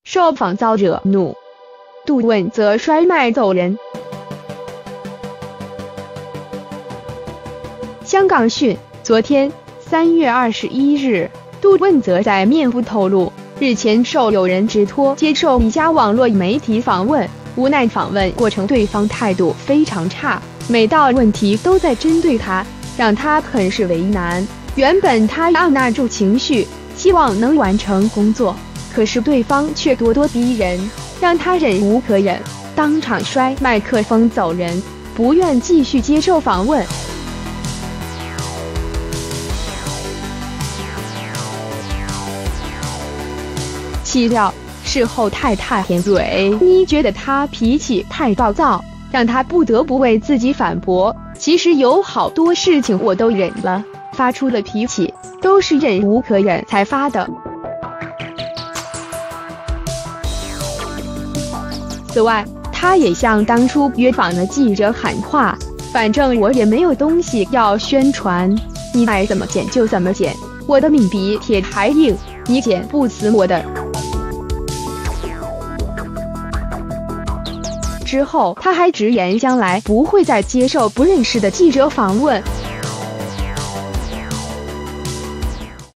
受访遭惹怒，杜汶泽摔麦走人。香港讯，昨天3月21日，杜汶泽在面部透露，日前受有人指托接受一家网络媒体访问，无奈访问过程对方态度非常差，每道问题都在针对他，让他很是为难。原本他按捺住情绪，希望能完成工作，可是对方却咄咄逼人，让他忍无可忍，当场摔麦克风走人，不愿继续接受访问。岂料事后太太田蕊妮觉得他脾气太暴躁，让他不得不为自己反驳，其实有好多事情我都忍了，发出的脾气都是忍无可忍才发的。此外，他也向当初约访的记者喊话，反正我也没有东西要宣传，你爱怎么剪就怎么剪，我的命比铁还硬，你剪不死我的。之后他还直言将来不会再接受不认识的记者访问。